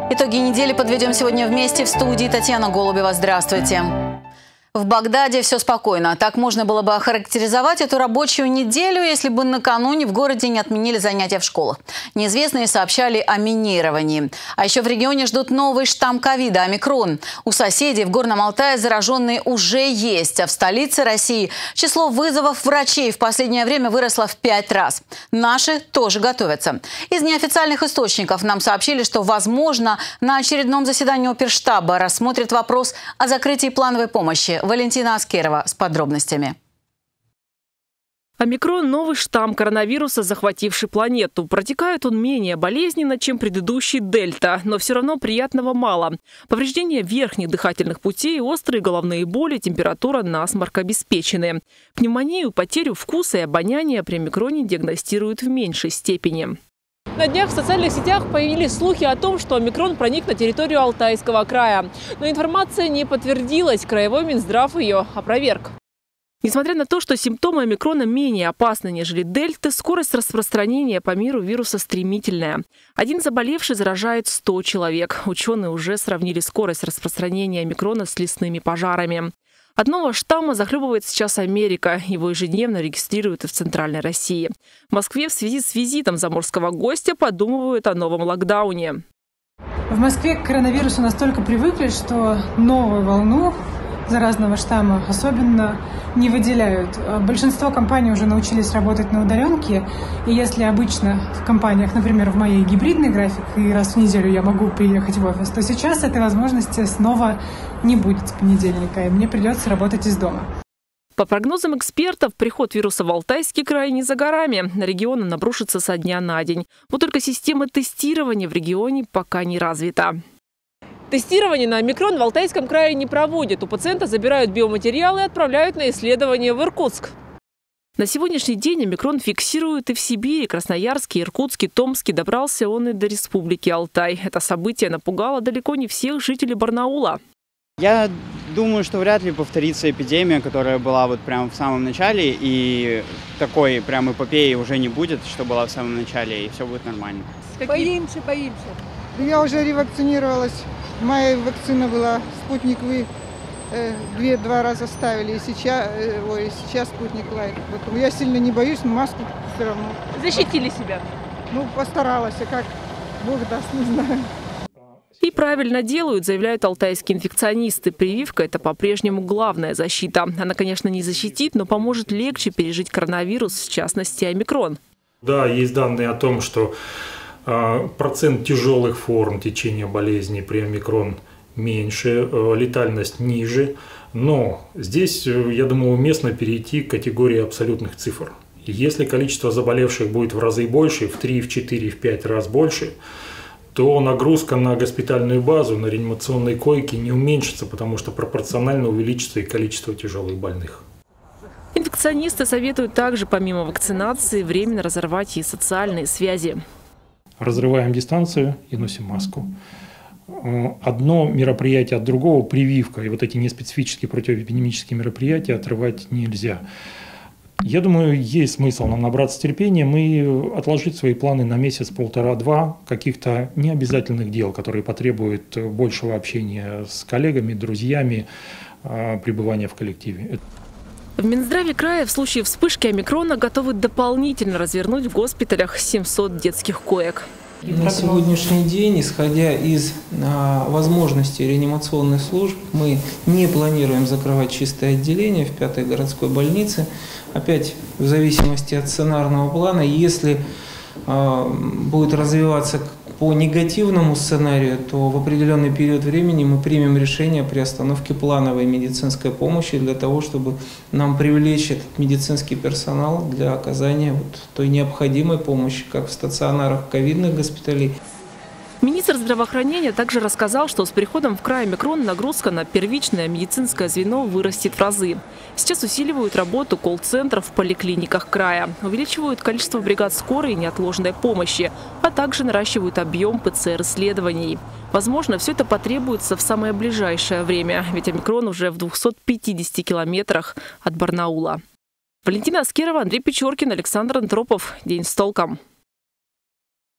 Итоги недели подведем сегодня вместе. В студии Татьяна Голубева. Здравствуйте. В Багдаде все спокойно. Так можно было бы охарактеризовать эту рабочую неделю, если бы накануне в городе не отменили занятия в школах. Неизвестные сообщали о минировании. А еще в регионе ждут новый штамм ковида – омикрон. У соседей в Горном Алтае зараженные уже есть. А в столице России число вызовов врачей в последнее время выросло в 5 раз. Наши тоже готовятся. Из неофициальных источников нам сообщили, что, возможно, на очередном заседании оперштаба рассмотрят вопрос о закрытии плановой помощи. Валентина Аскерова с подробностями. Омикрон – новый штамм коронавируса, захвативший планету. Протекает он менее болезненно, чем предыдущий дельта, но все равно приятного мало. Повреждения верхних дыхательных путей, острые головные боли, температура, насморк обеспечены. Пневмонию, потерю вкуса и обоняния при омикроне диагностируют в меньшей степени. На днях в социальных сетях появились слухи о том, что омикрон проник на территорию Алтайского края. Но информация не подтвердилась. Краевой Минздрав ее опроверг. Несмотря на то, что симптомы омикрона менее опасны, нежели дельты, скорость распространения по миру вируса стремительная. Один заболевший заражает 100 человек. Ученые уже сравнили скорость распространения омикрона с лесными пожарами. От нового штамма захлебывает сейчас Америка. Его ежедневно регистрируют и в Центральной России. В Москве в связи с визитом заморского гостя подумывают о новом локдауне. В Москве к коронавирусу настолько привыкли, что новую волну заразного штамма особенно не выделяют. Большинство компаний уже научились работать на удаленке. И если обычно в компаниях, например, в моей гибридный график, и раз в неделю я могу приехать в офис, то сейчас этой возможности снова не будет с понедельника, и мне придется работать из дома. По прогнозам экспертов, приход вируса в Алтайский край не за горами. На регион он обрушится со дня на день. Вот только система тестирования в регионе пока не развита. Тестирование на омикрон в Алтайском крае не проводят. У пациента забирают биоматериалы и отправляют на исследование в Иркутск. На сегодняшний день омикрон фиксируют и в Сибири, Красноярске, Иркутске, Томске. Добрался он и до Республики Алтай. Это событие напугало далеко не всех жителей Барнаула. Я думаю, что вряд ли повторится эпидемия, которая была вот прямо в самом начале, и такой прям эпопеи уже не будет, что была в самом начале, и все будет нормально. Боимся. Я уже ревакцинировалась. Моя вакцина была «Спутник Ви». Два раза ставили, и сейчас «Спутник Лайт». Я сильно не боюсь, но маску все равно. Защитили себя? Постаралась, а как Бог даст, не знаю. И правильно делают, заявляют алтайские инфекционисты. Прививка – это по-прежнему главная защита. Она, конечно, не защитит, но поможет легче пережить коронавирус, в частности, омикрон. Да, есть данные о том, что процент тяжелых форм течения болезни при омикрон меньше, летальность ниже. Но здесь, я думаю, уместно перейти к категории абсолютных цифр. Если количество заболевших будет в разы больше, в 3, в 4, в 5 раз больше, то нагрузка на госпитальную базу, на реанимационные койки не уменьшится, потому что пропорционально увеличится и количество тяжелых больных. Инфекционисты советуют также, помимо вакцинации, временно разорвать и социальные связи. Разрываем дистанцию и носим маску. Одно мероприятие от другого, прививка, и вот эти неспецифические противоэпидемические мероприятия отрывать нельзя. Я думаю, есть смысл нам набраться терпением и отложить свои планы на месяц, полтора-два каких-то необязательных дел, которые потребуют большего общения с коллегами, друзьями, пребывания в коллективе. В Минздраве края в случае вспышки омикрона готовы дополнительно развернуть в госпиталях 700 детских коек. На сегодняшний день, исходя из возможностей реанимационных служб, мы не планируем закрывать чистое отделение в 5-й городской больнице. Опять в зависимости от сценарного плана, если будет развиваться по негативному сценарию, то в определенный период времени мы примем решение при остановке плановой медицинской помощи для того, чтобы нам привлечь этот медицинский персонал для оказания той необходимой помощи, как в стационарах ковидных госпиталей. Министр здравоохранения также рассказал, что с приходом в край омикрон нагрузка на первичное медицинское звено вырастет в разы. Сейчас усиливают работу колл-центров в поликлиниках края, увеличивают количество бригад скорой и неотложной помощи, а также наращивают объем ПЦР-исследований. Возможно, все это потребуется в самое ближайшее время, ведь омикрон уже в 250 километрах от Барнаула. Валентина Аскерова, Андрей Печоркин, Александр Антропов. День с толком.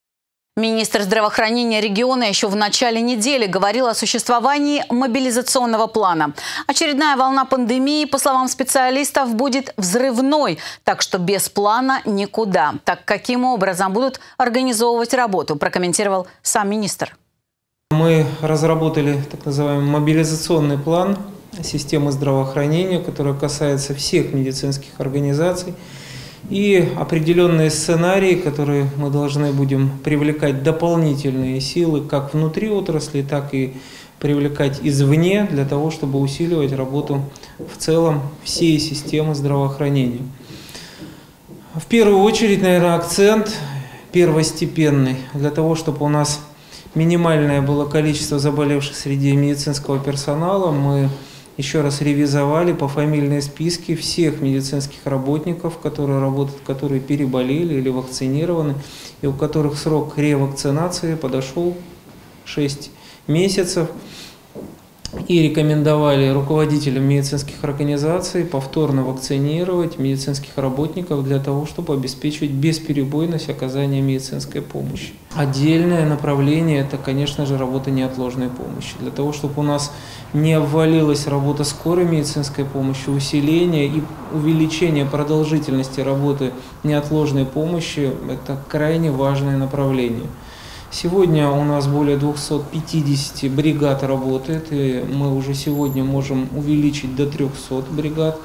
Министр здравоохранения региона еще в начале недели говорил о существовании мобилизационного плана. Очередная волна пандемии, по словам специалистов, будет взрывной, так что без плана никуда. Так каким образом будут организовывать работу, прокомментировал сам министр. Мы разработали так называемый мобилизационный план системы здравоохранения, который касается всех медицинских организаций. И определенные сценарии, которые мы должны будем привлекать дополнительные силы как внутри отрасли, так и привлекать извне для того, чтобы усиливать работу в целом всей системы здравоохранения. В первую очередь, наверное, акцент первостепенный для того, чтобы у нас минимальное было количество заболевших среди медицинского персонала. Мы еще раз ревизовали пофамильные списки всех медицинских работников, которые работают, которые переболели или вакцинированы, и у которых срок ревакцинации подошел 6 месяцев. И рекомендовали руководителям медицинских организаций повторно вакцинировать медицинских работников для того, чтобы обеспечивать бесперебойность оказания медицинской помощи. Отдельное направление – это, конечно же, работа неотложной помощи. Для того, чтобы у нас не обвалилась работа скорой медицинской помощи, усиление и увеличение продолжительности работы неотложной помощи – это крайне важное направление. Сегодня у нас более 250 бригад работает, и мы уже сегодня можем увеличить до 300 бригад.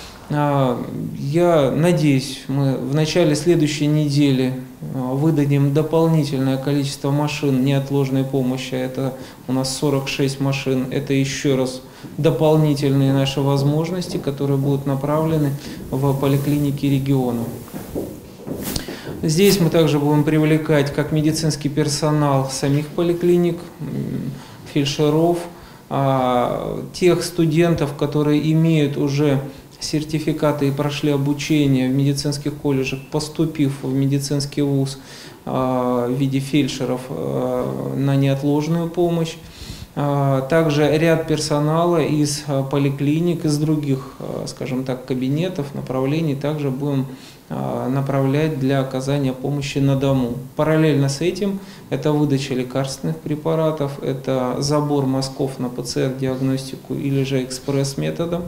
Я надеюсь, мы в начале следующей недели выдадим дополнительное количество машин неотложной помощи. Это у нас 46 машин. Это еще раз дополнительные наши возможности, которые будут направлены в поликлиники региона. Здесь мы также будем привлекать как медицинский персонал самих поликлиник, фельдшеров, тех студентов, которые имеют уже сертификаты и прошли обучение в медицинских колледжах, поступив в медицинский вуз в виде фельдшеров на неотложную помощь. Также ряд персонала из поликлиник, из других, скажем так, кабинетов, направлений также будем направлять для оказания помощи на дому. Параллельно с этим это выдача лекарственных препаратов, это забор мазков на ПЦР-диагностику или же экспресс-методом.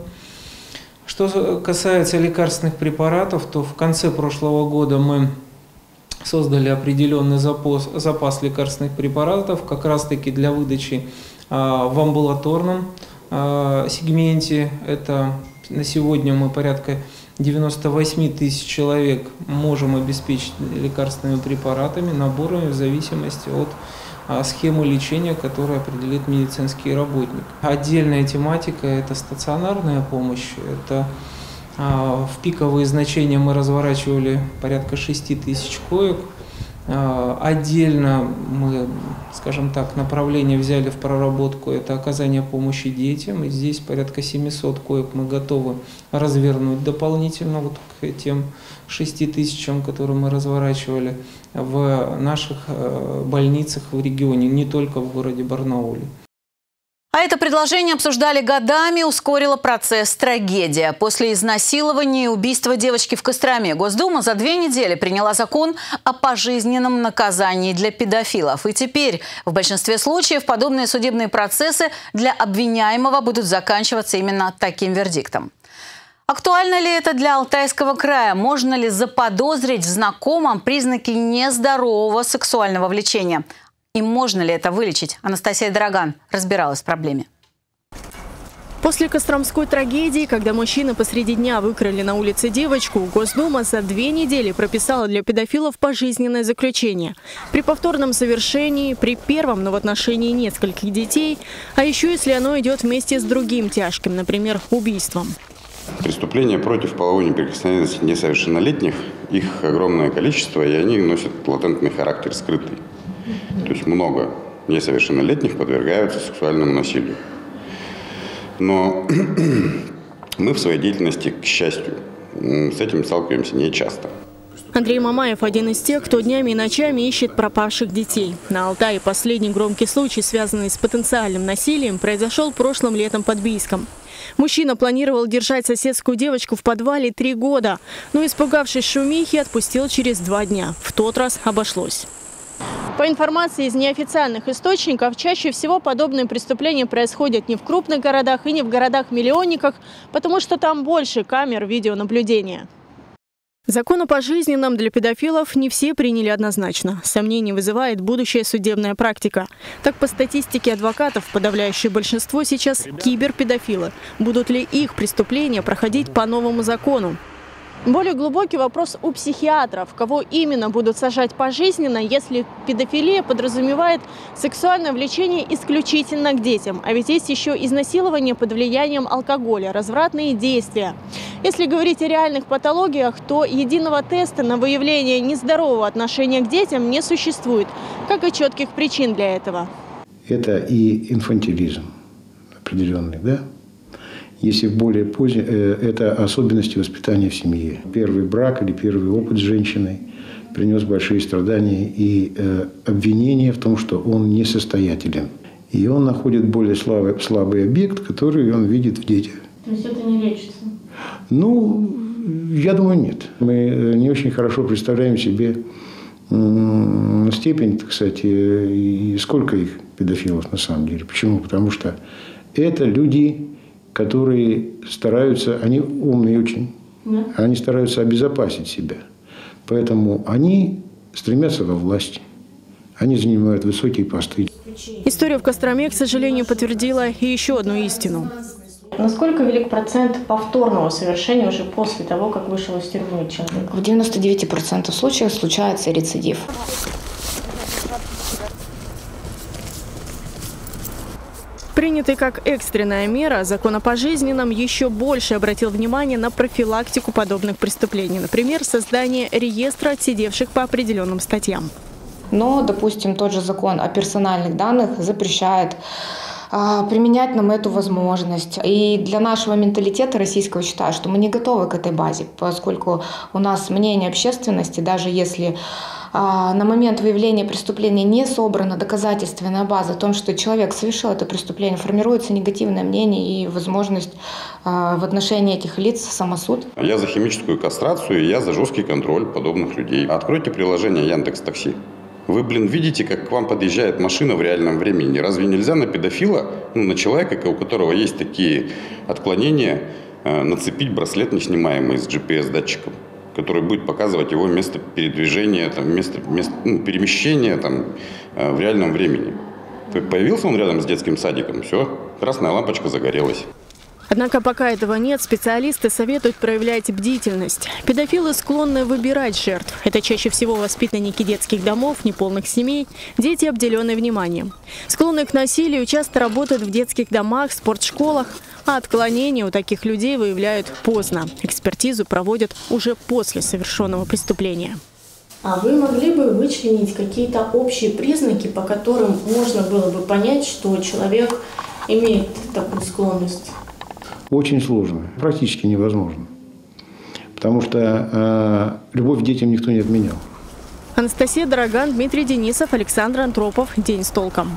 Что касается лекарственных препаратов, то в конце прошлого года мы создали определенный запас лекарственных препаратов как раз-таки для выдачи в амбулаторном сегменте. Это на сегодня мы порядка 98 тысяч человек можем обеспечить лекарственными препаратами, наборами в зависимости от схемы лечения, которую определит медицинский работник. Отдельная тематика – это стационарная помощь. Это в пиковые значения мы разворачивали порядка 6 тысяч коек. Отдельно мы, скажем так, направление взяли в проработку, это оказание помощи детям. И здесь порядка 700 коек мы готовы развернуть дополнительно вот к тем 6 тысячам, которые мы разворачивали в наших больницах в регионе, не только в городе Барнауле. А это предложение обсуждали годами, ускорило процесс трагедия. После изнасилования и убийства девочки в Костроме Госдума за 2 недели приняла закон о пожизненном наказании для педофилов. И теперь в большинстве случаев подобные судебные процессы для обвиняемого будут заканчиваться именно таким вердиктом. Актуально ли это для Алтайского края? Можно ли заподозрить в знакомом признаки нездорового сексуального влечения? И можно ли это вылечить? Анастасия Дороган разбиралась в проблеме. После костромской трагедии, когда мужчины посреди дня выкрали на улице девочку, Госдума за 2 недели прописала для педофилов пожизненное заключение. При повторном совершении, при первом, но в отношении нескольких детей, а еще если оно идет вместе с другим тяжким, например, убийством. Преступления против половой неприкосновенности несовершеннолетних, их огромное количество, и они носят латентный характер, скрытый. То есть много несовершеннолетних подвергаются сексуальному насилию. Но мы в своей деятельности, к счастью, с этим сталкиваемся нечасто. Андрей Мамаев – один из тех, кто днями и ночами ищет пропавших детей. На Алтае последний громкий случай, связанный с потенциальным насилием, произошел прошлым летом под Бийском. Мужчина планировал держать соседскую девочку в подвале 3 года, но, испугавшись шумихи, отпустил через 2 дня. В тот раз обошлось. По информации из неофициальных источников, чаще всего подобные преступления происходят не в крупных городах и не в городах-миллионниках, потому что там больше камер видеонаблюдения. Закон о пожизненном для педофилов не все приняли однозначно. Сомнений вызывает будущая судебная практика. Так, по статистике адвокатов, подавляющее большинство сейчас киберпедофилы. Будут ли их преступления проходить по новому закону? Более глубокий вопрос у психиатров. Кого именно будут сажать пожизненно, если педофилия подразумевает сексуальное влечение исключительно к детям? А ведь есть еще изнасилование под влиянием алкоголя, развратные действия. Если говорить о реальных патологиях, то единого теста на выявление нездорового отношения к детям не существует, как и четких причин для этого. Это и инфантилизм определенный, да? Если в более позднем, это особенности воспитания в семье. Первый брак или первый опыт с женщиной принес большие страдания и обвинение в том, что он несостоятелен. И он находит более слабый объект, который он видит в детях. То есть это не лечится? Ну, я думаю, нет. Мы не очень хорошо представляем себе степень, кстати, и сколько их педофилов на самом деле. Почему? Потому что это люди, которые стараются, они умные очень, они стараются обезопасить себя. Поэтому они стремятся во власть, они занимают высокие посты. История в Костроме, к сожалению, подтвердила и еще одну истину. Насколько велик процент повторного совершения уже после того, как вышел из тюрьмы человек? В 99% случаев случается рецидив. Принятый как экстренная мера, закон о пожизненном еще больше обратил внимание на профилактику подобных преступлений. Например, создание реестра отсидевших по определенным статьям. Но, допустим, тот же закон о персональных данных запрещает применять нам эту возможность. И для нашего менталитета российского считаю, что мы не готовы к этой базе, поскольку у нас мнение общественности, даже если на момент выявления преступления не собрана доказательственная база о том, что человек совершил это преступление, формируется негативное мнение и возможность в отношении этих лиц самосуд. Я за химическую кастрацию, и я за жесткий контроль подобных людей. Откройте приложение Яндекс.Такси. Вы, видите, как к вам подъезжает машина в реальном времени. Разве нельзя на педофила, на человека, у которого есть такие отклонения, нацепить браслет неснимаемый с GPS-датчиком, который будет показывать его место передвижения, место перемещения в реальном времени? Появился он рядом с детским садиком, все, красная лампочка загорелась. Однако пока этого нет, специалисты советуют проявлять бдительность. Педофилы склонны выбирать жертв. Это чаще всего воспитанники детских домов, неполных семей, дети, обделенные вниманием. Склонные к насилию часто работают в детских домах, спортшколах, а отклонения у таких людей выявляют поздно. Экспертизу проводят уже после совершенного преступления. А вы могли бы вычленить какие-то общие признаки, по которым можно было бы понять, что человек имеет такую склонность? Очень сложно, практически невозможно. Потому что любовь к детям никто не отменял. Анастасия Дороган, Дмитрий Денисов, Александр Антропов. День с толком.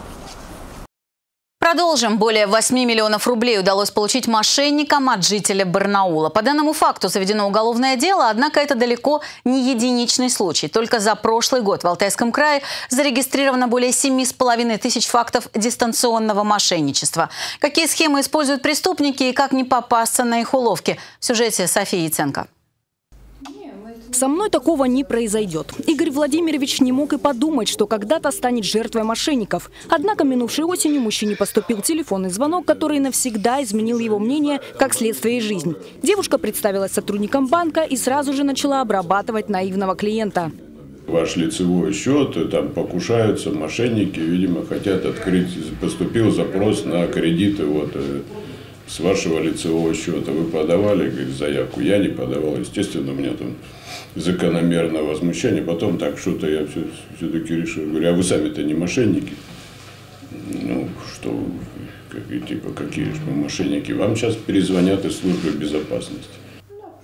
Продолжим. Более 8 миллионов рублей удалось получить мошенникам от жителя Барнаула. По данному факту заведено уголовное дело, однако это далеко не единичный случай. Только за прошлый год в Алтайском крае зарегистрировано более 7,5 тысяч фактов дистанционного мошенничества. Какие схемы используют преступники и как не попасться на их уловки? В сюжете Софии Яценко. Со мной такого не произойдет. Игорь Владимирович не мог и подумать, что когда-то станет жертвой мошенников. Однако минувшей осенью мужчине поступил телефонный звонок, который навсегда изменил его мнение, как следствие и жизнь. Девушка представилась сотрудником банка и сразу же начала обрабатывать наивного клиента. Ваш лицевой счет, там покушаются мошенники, видимо, хотят открыть. Поступил запрос на кредиты с вашего лицевого счета. Вы подавали, говорит, заявку? Я не подавал. Естественно, у меня там закономерное возмущение. Потом так что-то я все-таки решил. Говорю, а вы сами-то не мошенники? Ну, что, какие же мы мошенники? Вам сейчас перезвонят из службы безопасности.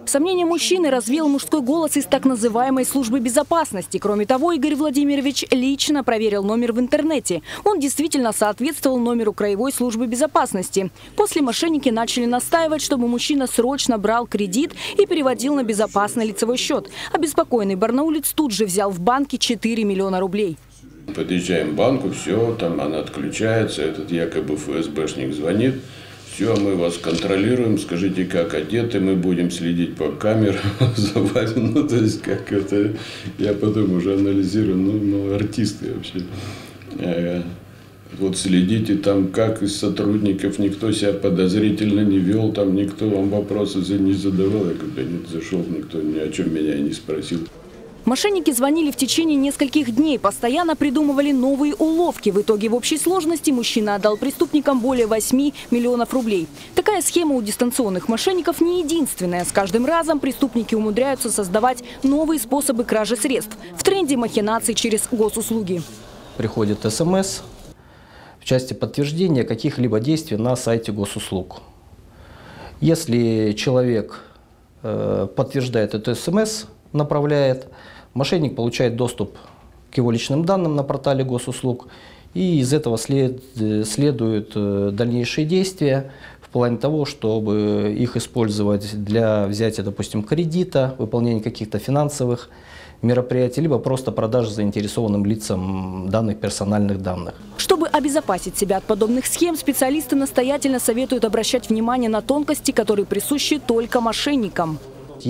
Сомнения мужчины развеял мужской голос из так называемой службы безопасности. Кроме того, Игорь Владимирович лично проверил номер в интернете. Он действительно соответствовал номеру краевой службы безопасности. После мошенники начали настаивать, чтобы мужчина срочно брал кредит и переводил на безопасный лицевой счет. Обеспокоенный барнаулец тут же взял в банке 4 миллиона рублей. Подъезжаем к банку, все, там она отключается, этот якобы ФСБшник звонит. Все, мы вас контролируем, скажите, как одеты, мы будем следить по камерам за вами. Ну, то есть, как это, я потом уже анализирую, ну артисты вообще. Вот следите там, как из сотрудников никто себя подозрительно не вел, там никто вам вопросы не задавал. Я когда нет, зашел, никто ни о чем меня и не спросил. Мошенники звонили в течение нескольких дней, постоянно придумывали новые уловки. В итоге в общей сложности мужчина отдал преступникам более 8 миллионов рублей. Такая схема у дистанционных мошенников не единственная. С каждым разом преступники умудряются создавать новые способы кражи средств. В тренде махинаций через госуслуги. Приходит СМС в части подтверждения каких-либо действий на сайте госуслуг. Если человек подтверждает эту СМС, направляет, мошенник получает доступ к его личным данным на портале госуслуг, и из этого следуют дальнейшие действия в плане того, чтобы их использовать для взятия, допустим, кредита, выполнения каких-то финансовых мероприятий, либо просто продажи заинтересованным лицам данных персональных данных. Чтобы обезопасить себя от подобных схем, специалисты настоятельно советуют обращать внимание на тонкости, которые присущи только мошенникам.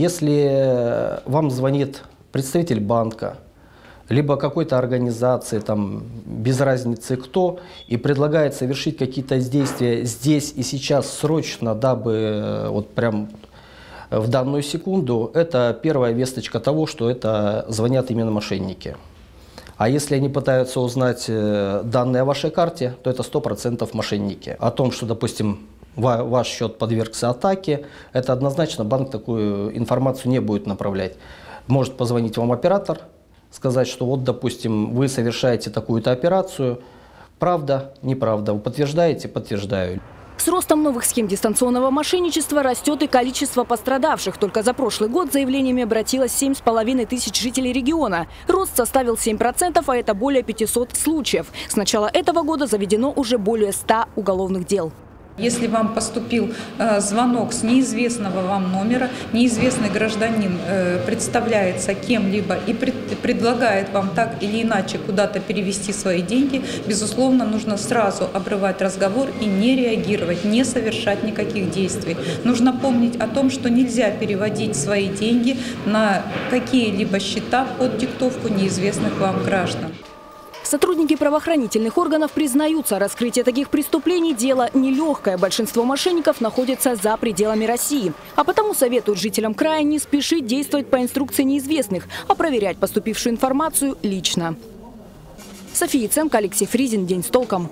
Если вам звонит представитель банка, либо какой-то организации, там, без разницы кто, и предлагает совершить какие-то действия здесь и сейчас срочно, дабы вот прям в данную секунду, это первая весточка того, что это звонят именно мошенники. А если они пытаются узнать данные о вашей карте, то это 100% мошенники. О том, что, допустим, ваш счет подвергся атаке, это однозначно банк такую информацию не будет направлять. Может позвонить вам оператор, сказать, что вот, допустим, вы совершаете такую-то операцию. Правда, неправда. Вы подтверждаете? Подтверждаю. С ростом новых схем дистанционного мошенничества растет и количество пострадавших. Только за прошлый год заявлениями обратилось 7,5 тысяч жителей региона. Рост составил 7%, а это более 500 случаев. С начала этого года заведено уже более 100 уголовных дел. Если вам поступил звонок с неизвестного вам номера, неизвестный гражданин представляется кем-либо и предлагает вам так или иначе куда-то перевести свои деньги, безусловно, нужно сразу обрывать разговор и не реагировать, не совершать никаких действий. Нужно помнить о том, что нельзя переводить свои деньги на какие-либо счета под диктовку неизвестных вам граждан. Сотрудники правоохранительных органов признаются, раскрытие таких преступлений – дело нелегкое. Большинство мошенников находятся за пределами России. А потому советуют жителям края не спешить действовать по инструкции неизвестных, а проверять поступившую информацию лично. София Ценко, Алексей Фризин. День с толком.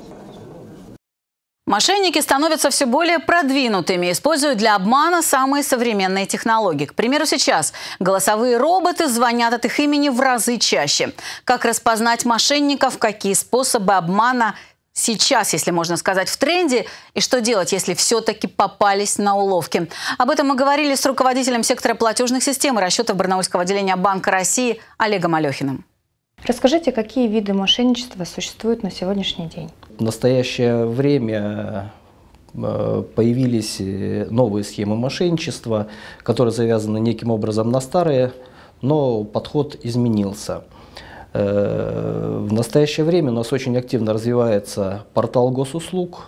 Мошенники становятся все более продвинутыми, используют для обмана самые современные технологии. К примеру, сейчас голосовые роботы звонят от их имени в разы чаще. Как распознать мошенников, какие способы обмана сейчас, если можно сказать, в тренде, и что делать, если все-таки попались на уловки. Об этом мы говорили с руководителем сектора платежных систем и расчетов Барнаульского отделения Банка России Олегом Алехиным. Расскажите, какие виды мошенничества существуют на сегодняшний день? В настоящее время появились новые схемы мошенничества, которые завязаны неким образом на старые, но подход изменился. В настоящее время у нас очень активно развивается портал госуслуг,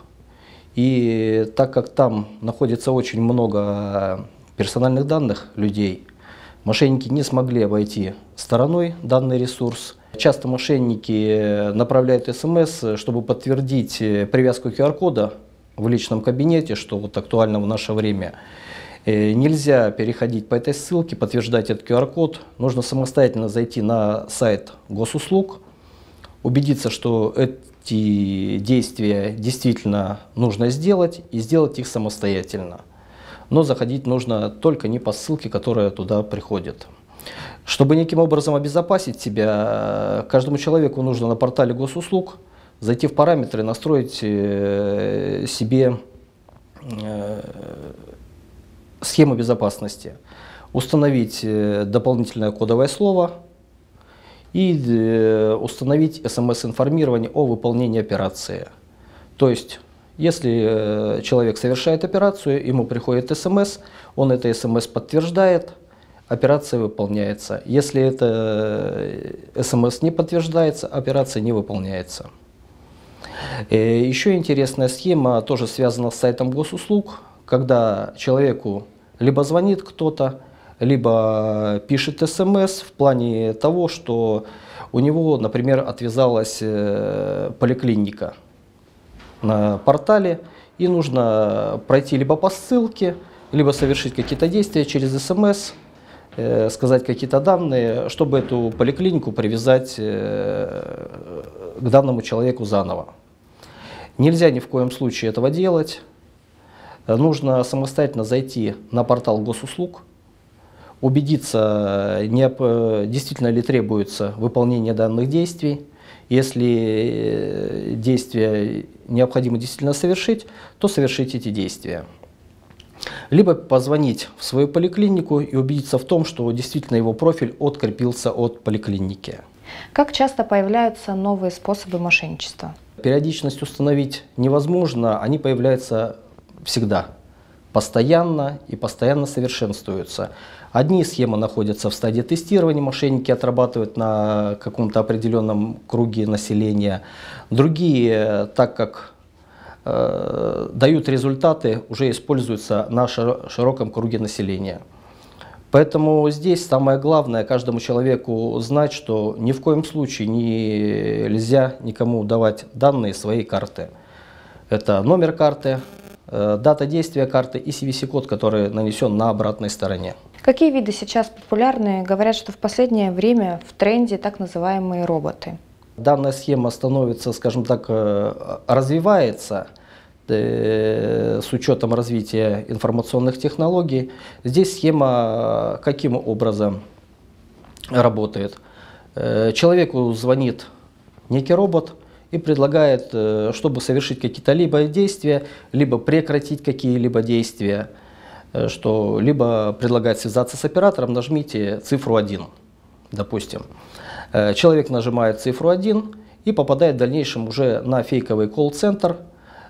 и так как там находится очень много персональных данных людей, мошенники не смогли обойти стороной данный ресурс. Часто мошенники направляют СМС, чтобы подтвердить привязку QR-кода в личном кабинете, что вот актуально в наше время. Нельзя переходить по этой ссылке, подтверждать этот QR-код. Нужно самостоятельно зайти на сайт госуслуг, убедиться, что эти действия действительно нужно сделать, и сделать их самостоятельно. Но заходить нужно только не по ссылке, которая туда приходит. Чтобы неким образом обезопасить себя, каждому человеку нужно на портале госуслуг зайти в параметры, настроить себе схему безопасности. установить дополнительное кодовое слово и установить СМС-информирование о выполнении операции. То есть, если человек совершает операцию, ему приходит СМС, он это СМС подтверждает, операция выполняется. Если это СМС не подтверждается, операция не выполняется. Еще интересная схема, тоже связана с сайтом госуслуг, когда человеку либо звонит кто-то, либо пишет СМС в плане того, что у него, например, отвязалась поликлиника на портале, и нужно пройти либо по ссылке, либо совершить какие-то действия через СМС, сказать какие-то данные, чтобы эту поликлинику привязать к данному человеку заново. Нельзя ни в коем случае этого делать. Нужно самостоятельно зайти на портал госуслуг, убедиться, действительно ли требуется выполнение данных действий. Если действия необходимо действительно совершить, то совершить эти действия. Либо позвонить в свою поликлинику и убедиться в том, что действительно его профиль открепился от поликлиники. Как часто появляются новые способы мошенничества? Периодичность установить невозможно, они появляются всегда, постоянно и постоянно совершенствуются. Одни схемы находятся в стадии тестирования, мошенники отрабатывают на каком-то определенном круге населения. Другие, так как дают результаты, уже используются на широком круге населения. Поэтому здесь самое главное каждому человеку знать, что ни в коем случае нельзя никому давать данные своей карты. Это номер карты, дата действия карты и CVC-код, который нанесен на обратной стороне. Какие виды сейчас популярны? Говорят, что в последнее время в тренде так называемые роботы. Данная схема становится, скажем так, развивается с учетом развития информационных технологий. Здесь схема каким образом работает? Человеку звонит некий робот и предлагает, чтобы совершить какие-то либо действия, либо прекратить какие-либо действия, что либо предлагает связаться с оператором, нажмите цифру 1, допустим. Человек нажимает цифру 1 и попадает в дальнейшем уже на фейковый колл-центр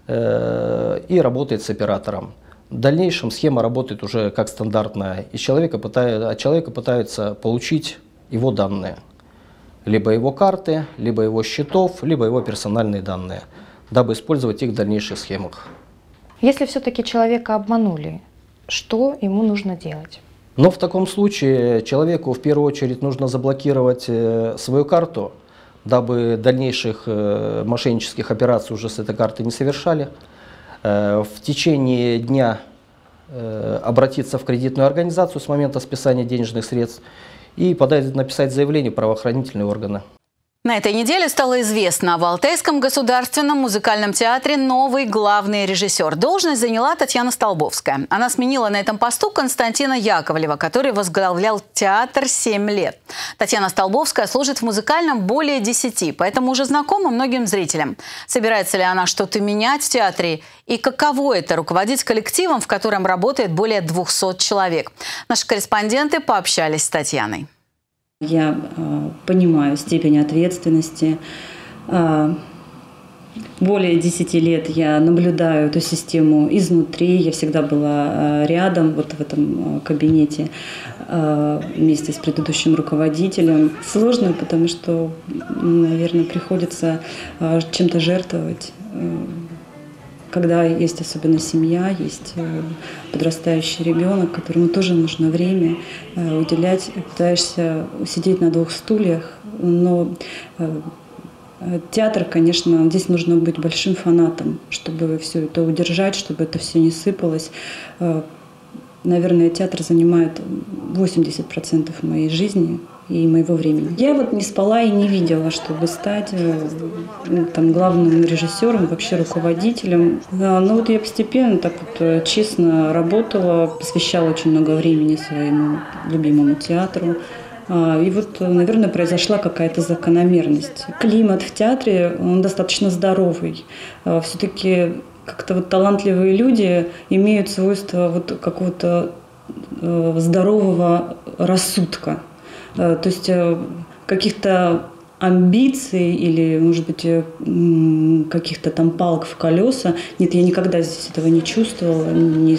и работает с оператором. В дальнейшем схема работает уже как стандартная, и от человека пытаются получить его данные. Либо его карты, либо его счетов, либо его персональные данные, дабы использовать их в дальнейших схемах. Если все-таки человека обманули, что ему нужно делать? Но в таком случае человеку в первую очередь нужно заблокировать свою карту, дабы дальнейших мошеннических операций уже с этой карты не совершали. В течение дня обратиться в кредитную организацию с момента списания денежных средств и написать заявление в правоохранительные органы. На этой неделе стало известно, в Алтайском государственном музыкальном театре новый главный режиссер. Должность заняла Татьяна Столбовская. Она сменила на этом посту Константина Яковлева, который возглавлял театр 7 лет. Татьяна Столбовская служит в музыкальном более 10, поэтому уже знакома многим зрителям. Собирается ли она что-то менять в театре? И каково это – руководить коллективом, в котором работает более 200 человек? Наши корреспонденты пообщались с Татьяной. Я понимаю степень ответственности. Более 10 лет я наблюдаю эту систему изнутри. Я всегда была рядом, вот в этом кабинете, вместе с предыдущим руководителем. Сложно, потому что, наверное, приходится чем-то жертвовать. Когда есть особенно семья, есть подрастающий ребенок, которому тоже нужно время уделять, пытаешься сидеть на двух стульях, но театр, конечно, здесь нужно быть большим фанатом, чтобы все это удержать, чтобы это все не сыпалось. Наверное, театр занимает 80% моей жизни и моего времени. Я вот не спала и не видела, чтобы стать главным режиссером, вообще руководителем. Но вот я постепенно так вот честно работала, посвящала очень много времени своему любимому театру. И вот, наверное, произошла какая-то закономерность. Климат в театре, он достаточно здоровый. Все-таки как-то вот талантливые люди имеют свойство вот какого-то здорового рассудка. То есть каких-то амбиций или, может быть, каких-то там палок в колеса. Нет, я никогда здесь этого не чувствовала, ни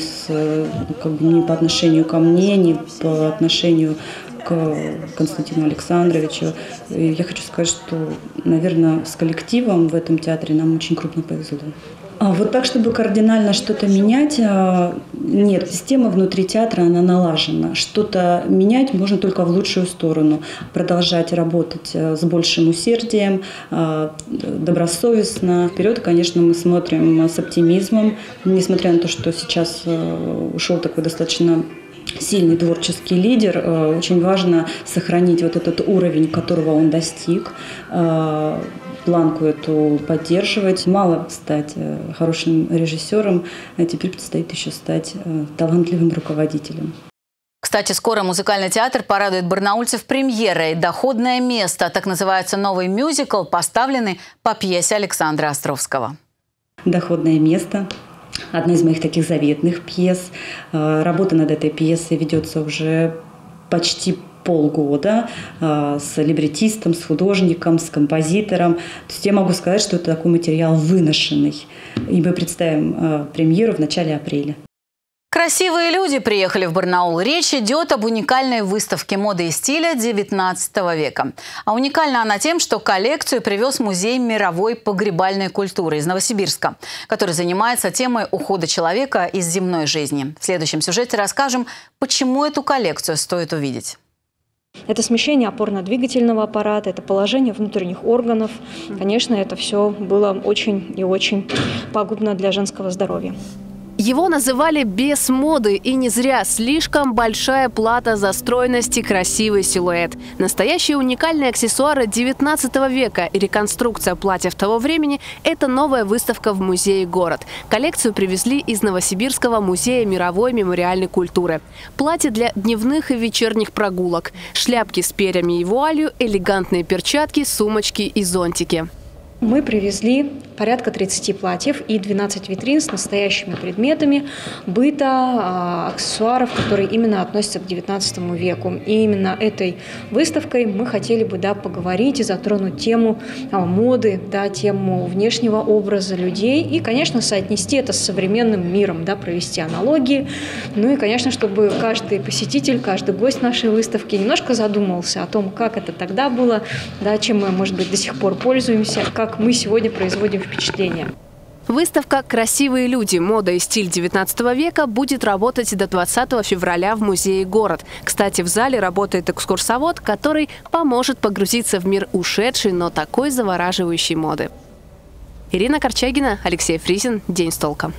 по отношению ко мне, ни по отношению к Константину Александровичу. И я хочу сказать, что, наверное, с коллективом в этом театре нам очень крупно повезло. А вот так, чтобы кардинально что-то менять, нет, система внутри театра, она налажена. Что-то менять можно только в лучшую сторону. Продолжать работать с большим усердием, добросовестно. Вперед, конечно, мы смотрим с оптимизмом, несмотря на то, что сейчас ушел такой достаточно сильный творческий лидер. Очень важно сохранить вот этот уровень, которого он достиг, планку эту поддерживать. Мало стать хорошим режиссером, а теперь предстоит еще стать талантливым руководителем. Кстати, скоро музыкальный театр порадует барнаульцев премьерой «Доходное место». Так называется новый мюзикл, поставленный по пьесе Александра Островского. «Доходное место» – одна из моих таких заветных пьес. Работа над этой пьесой ведется уже почти полгода с либретистом, с художником, с композитором. То есть я могу сказать, что это такой материал выношенный. И мы представим премьеру в начале апреля. Красивые люди приехали в Барнаул. Речь идет об уникальной выставке моды и стиля XIX века. А уникальна она тем, что коллекцию привез Музей мировой погребальной культуры из Новосибирска, который занимается темой ухода человека из земной жизни. В следующем сюжете расскажем, почему эту коллекцию стоит увидеть. Это смещение опорно-двигательного аппарата, это положение внутренних органов. Конечно, это все было очень и очень пагубно для женского здоровья. Его называли «бес моды», и не зря. Слишком большая плата за стройность и красивый силуэт. Настоящие уникальные аксессуары XIX века и реконструкция платьев того времени – это новая выставка в музее «Город». Коллекцию привезли из Новосибирского музея мировой мемориальной культуры. Платья для дневных и вечерних прогулок, шляпки с перьями и вуалью, элегантные перчатки, сумочки и зонтики. Мы привезли порядка 30 платьев и 12 витрин с настоящими предметами быта, аксессуаров, которые именно относятся к XIX веку. И именно этой выставкой мы хотели бы поговорить и затронуть тему моды, тему внешнего образа людей и, конечно, соотнести это с современным миром, провести аналогии. Ну и, конечно, чтобы каждый посетитель, каждый гость нашей выставки немножко задумался о том, как это тогда было, чем мы, может быть, до сих пор пользуемся, как мы сегодня производим впечатление. Выставка «Красивые люди. Мода и стиль XIX века» будет работать до 20 февраля в музее «Город». Кстати, в зале работает экскурсовод, который поможет погрузиться в мир ушедшей, но такой завораживающей моды. Ирина Корчагина, Алексей Фризин. День с толком.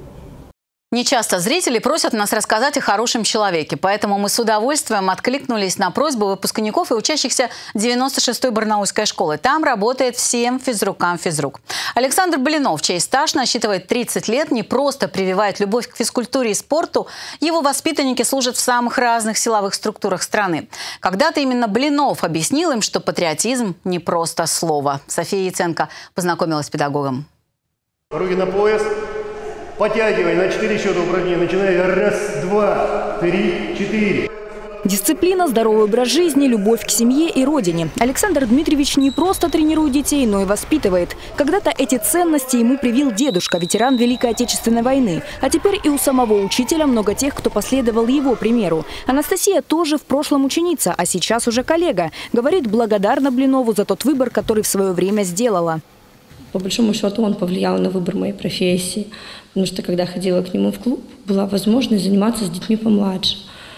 Нечасто зрители просят нас рассказать о хорошем человеке, поэтому мы с удовольствием откликнулись на просьбу выпускников и учащихся 96-й Барнаульской школы. Там работает всем физрукам физрук. Александр Блинов, чей стаж насчитывает 30 лет, не просто прививает любовь к физкультуре и спорту. Его воспитанники служат в самых разных силовых структурах страны. Когда-то именно Блинов объяснил им, что патриотизм не просто слово. София Яценко познакомилась с педагогом. Руки на пояс. Подтягивай на 4 счета упражнения. Начинай. Раз, два, три, 4. Дисциплина, здоровый образ жизни, любовь к семье и родине. Александр Дмитриевич не просто тренирует детей, но и воспитывает. Когда-то эти ценности ему привил дедушка, ветеран Великой Отечественной войны. А теперь и у самого учителя много тех, кто последовал его примеру. Анастасия тоже в прошлом ученица, а сейчас уже коллега. Говорит, благодарна Блинову за тот выбор, который в свое время сделала. По большому счету он повлиял на выбор моей профессии, потому что когда ходила к нему в клуб, была возможность заниматься с детьми помладше.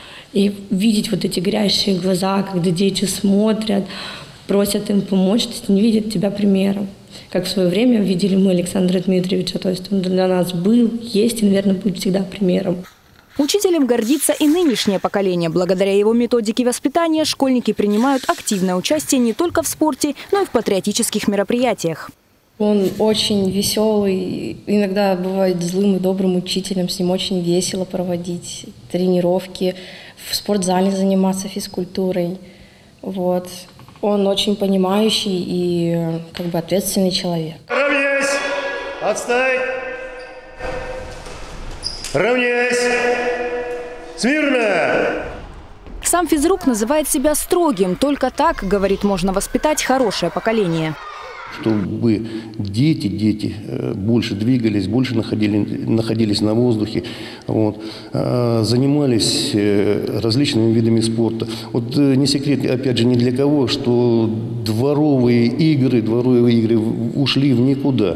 И видеть вот эти горящие глаза, когда дети смотрят, просят им помочь, то есть не видят тебя примером. Как в свое время видели мы Александра Дмитриевича, то есть он для нас был, есть и, наверное, будет всегда примером. Учителем гордится и нынешнее поколение. Благодаря его методике воспитания школьники принимают активное участие не только в спорте, но и в патриотических мероприятиях. Он очень веселый, иногда бывает злым и добрым учителем, с ним очень весело проводить тренировки, в спортзале заниматься физкультурой. Вот. Он очень понимающий и ответственный человек. Равняйсь! Отстань! Равняйсь! Смирно! Сам физрук называет себя строгим. Только так, говорит, можно воспитать хорошее поколение. Чтобы дети больше двигались, больше находились на воздухе, вот, занимались различными видами спорта. Вот не секрет, опять же, ни для кого, что дворовые игры ушли в никуда.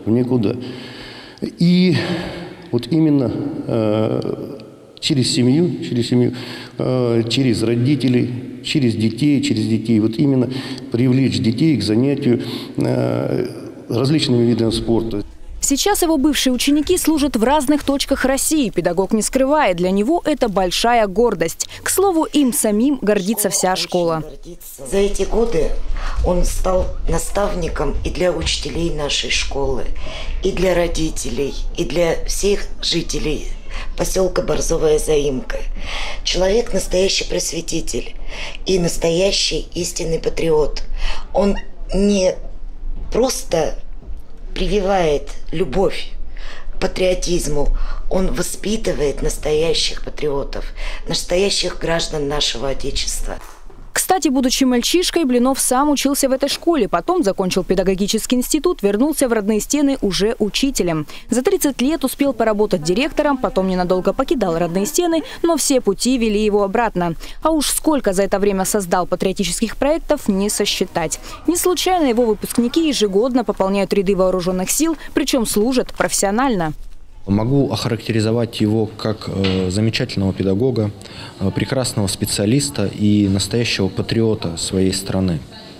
И вот именно через семью, через родителей, через детей, вот именно привлечь детей к занятию различными видами спорта. Сейчас его бывшие ученики служат в разных точках России. Педагог не скрывает, для него это большая гордость. К слову, им самим гордится вся школа. За эти годы он стал наставником и для учителей нашей школы, и для родителей, и для всех жителей поселка Борзовая Заимка. Человек настоящий просветитель и настоящий истинный патриот. Он не просто прививает любовь к патриотизму, он воспитывает настоящих патриотов, настоящих граждан нашего Отечества. Кстати, будучи мальчишкой, Блинов сам учился в этой школе. Потом закончил педагогический институт, вернулся в родные стены уже учителем. За 30 лет успел поработать директором, потом ненадолго покидал родные стены, но все пути вели его обратно. А уж сколько за это время создал патриотических проектов, не сосчитать. Не случайно его выпускники ежегодно пополняют ряды вооруженных сил, причем служат профессионально. Могу охарактеризовать его как замечательного педагога, прекрасного специалиста и настоящего патриота своей страны.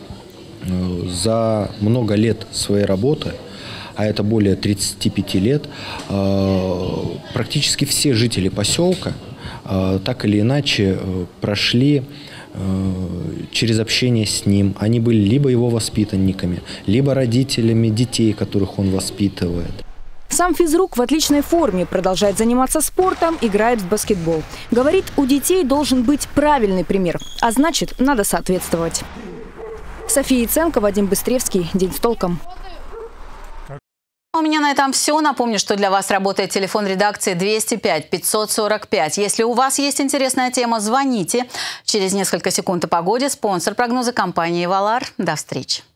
За много лет своей работы, а это более 35 лет, практически все жители поселка так или иначе прошли через общение с ним. Они были либо его воспитанниками, либо родителями детей, которых он воспитывает. Сам физрук в отличной форме, продолжает заниматься спортом, играет в баскетбол. Говорит, у детей должен быть правильный пример, а значит, надо соответствовать. София Яценко, Вадим Быстревский. День с толком. У меня на этом все. Напомню, что для вас работает телефон редакции 205 545. Если у вас есть интересная тема, звоните. Через несколько секунд о погоде. Спонсор прогноза — компания «Валар». До встречи.